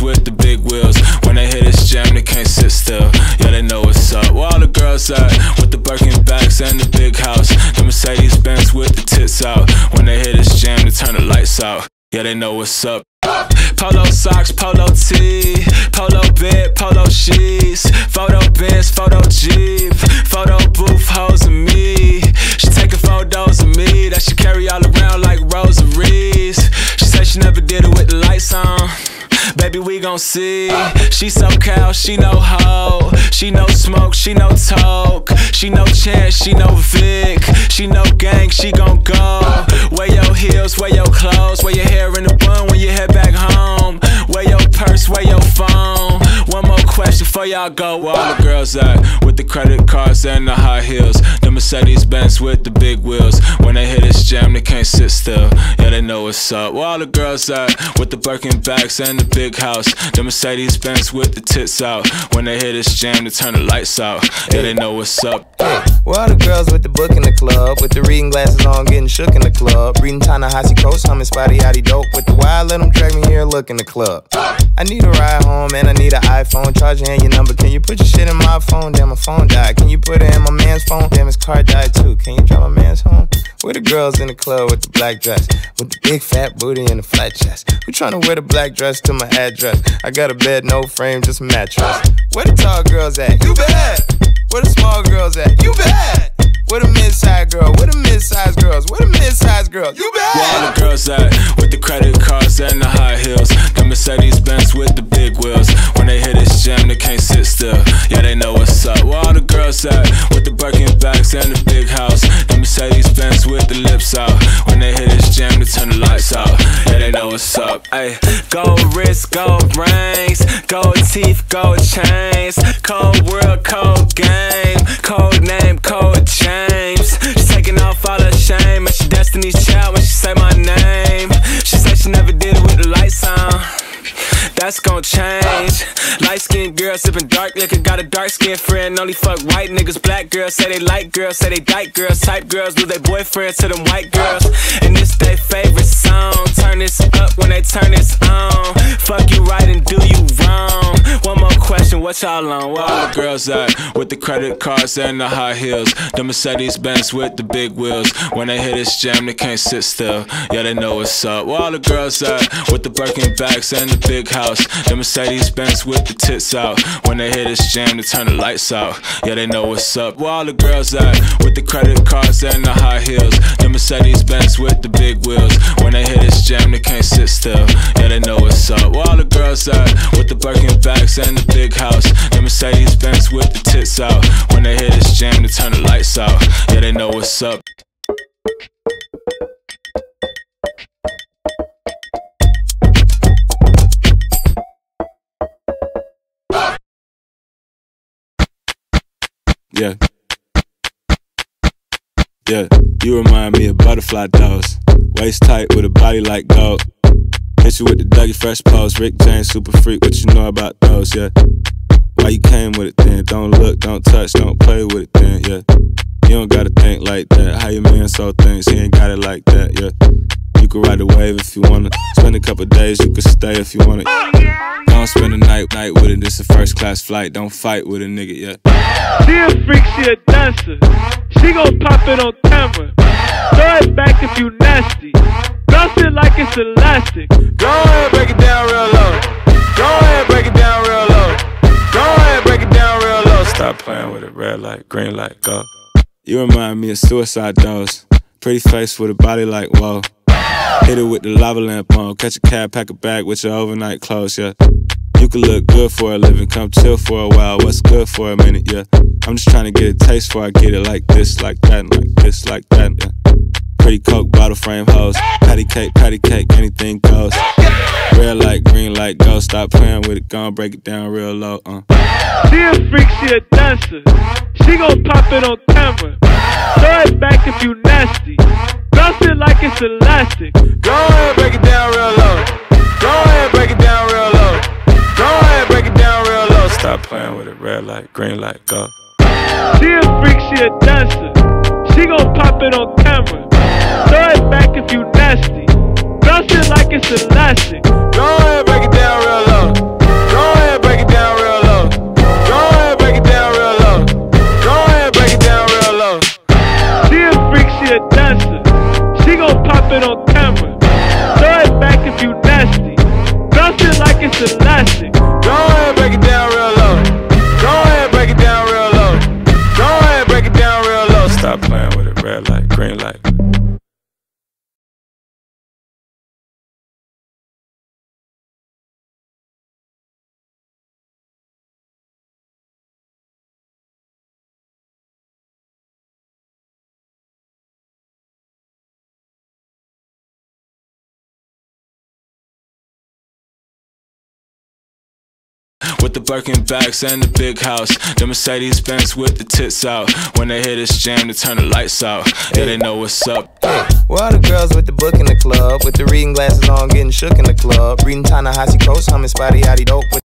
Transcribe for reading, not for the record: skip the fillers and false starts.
with the big wheels. When they hit this jam, they can't sit still. Yeah, they know what's up. Where all the girls at? With the Birkin bags and the big house. The Mercedes Benz with the tits out. When they hit this jam, they turn the lights out. Yeah, they know what's up. Polo socks, polo tee, polo bed, polo sheets, photo Benz, photo Jeep, photo booth, hoes of me. She taking photos of me that she carry all around like rosaries. She said she never did it with the lights on. Baby, we gon' see. She so cow, she no hoe. She no smoke, she no talk. She no chance, she no Vic. She no gang, she gon' go. Wear your heels, wear your clothes. Wear your hair in a bun when you head back home. Wear your purse, wear your phone. One more question before y'all go. Where all the girls at? With the credit cards and the high heels. The Mercedes Benz with the big wheels. When they hit this jam, they can't sit still. Yeah, they know what's up. Where all the girls at? With the Birkin bags and the big house. The Mercedes Benz with the tits out. When they hit this jam, they turn the lights out. Yeah, they know what's up. Hey, where all the girls with the book in the club? With the reading glasses on, getting shook in the club. Reading Ta-Nehisi Coast, humming Spotty Yachty Dope. With the wild, let them drag me here, look in the club. I need a ride home and I need an iPhone. Charger and your number, can you put your shit in my phone? Damn, my phone died. Can you put it in my man's phone? Damn, his car died too. Can you drive my man's home? Where the girls in the club with the black dress, with the big fat booty and the flat chest? Who tryna wear the black dress to my address? I got a bed, no frame, just a mattress. Where the tall girls at? You bad. Where the small girls at? You bad. Where the mid-size girl? Where the mid-size girls? Where the mid-size girls? You bad. Where all the girls at? With the credit cards and the high heels. The Mercedes Benz with the big wheels. When they hit this jam, they can't sit still. Yeah, they know what's up. Where all the girls at? With the Birkin bags and the big house. The Mercedes Benz with the lips out. When they hit this jam, they turn the lights out. Yeah, they know what's up. Ay, gold wrist, gold rings, gold teeth, gold chains, cold world, cold game, cold name, cold James. She's taking off all her shame, and she Destiny's Child when she say my name. She said she never did it with the lights on. That's gon' change. Light-skinned girl sippin' dark liquor. Got a dark-skinned friend. Only fuck white niggas. Black girls say they like girls. Say they dyke girls. Type girls lose their boyfriends to them white girls. And this they favorite song. Turn this up when they turn this on. Fuck you right and do you wrong. One more question, what y'all on? Where all the girls at? With the credit cards and the high heels. The Mercedes Benz with the big wheels. When they hit this jam, they can't sit still. Yeah, they know what's up. Where all the girls at? With the Birkin bags and the big house. The Mercedes Benz with the tits out. When they hit this jam, they turn the lights out. Yeah, they know what's up. Where all the girls at? With the credit cards and the high heels. The Mercedes Benz with the big wheels. When they hit this jam, they can't sit still. Yeah, they know what's up. Where all the girls at? With the Birkin bags and the big house. The Mercedes Benz with the tits out. When they hit this jam, they turn the lights out. Yeah, they know what's up. Yeah. Yeah, you remind me of butterfly dolls. Waist tight with a body like gold. Hit you with the Dougie Fresh pose. Rick James, super freak, what you know about those, yeah. Why you came with it then? Don't look, don't touch, don't play with it then, yeah. You don't gotta think like that. How your man so thinks, he ain't got it like that, yeah. You can ride the wave if you wanna. Spend a couple days, you can stay if you wanna. Don't spend a night with it, this a first class flight. Don't fight with a nigga, yeah. She a freak, she a dancer. She gon' pop it on camera. Throw it back if you nasty. Bounce it like it's elastic. Go ahead, break it down real low. Go ahead, break it down real low. Go ahead, break it down real low. Stop playing with it, red light, green light, go. You remind me of suicide dolls. Pretty face with a body like whoa. Hit it with the lava lamp on. Catch a cab, pack a bag with your overnight clothes, yeah. You can look good for a living, come chill for a while. What's good for a minute, yeah. I'm just trying to get a taste before I get it like this, like that, and like this, like that, yeah. Pretty Coke bottle frame hoes. Patty cake, anything goes. Red light, green light, go. Stop playing with it, gon' break it down real low, She a freak, she a dancer. She gon' pop it on camera. Throw it back if you nasty. Bounce it like it's elastic. Go ahead, break it down real low. Go ahead, break it down real low. Go ahead, break it down real low. Stop playing with it, red light, green light, go. She a freak, she a dancer. She gon' pop it on camera. Throw it back if you nasty. Bounce it like it's elastic. Go ahead, break it down real low. with the Birkin bags and the big house. The Mercedes Benz with the tits out. When they hit this jam, they turn the lights out. Yeah, they know what's up. Where all the girls with the book in the club, with the reading glasses on, getting shook in the club, reading Ta-Nehisi Coates, humming Spotty Yachty Dope.